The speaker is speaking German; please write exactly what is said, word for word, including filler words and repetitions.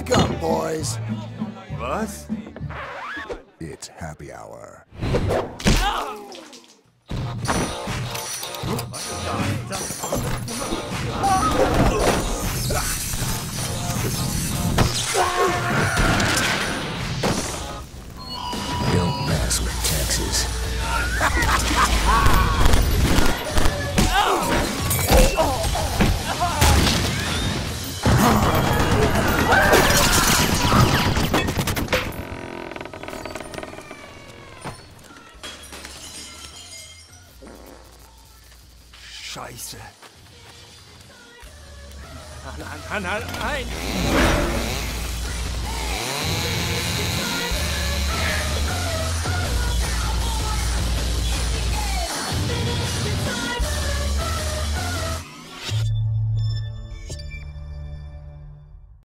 Wake up, boys. Was? It's happy hour. Don't mess with Texas. Scheiße. Nein, nein, nein, nein.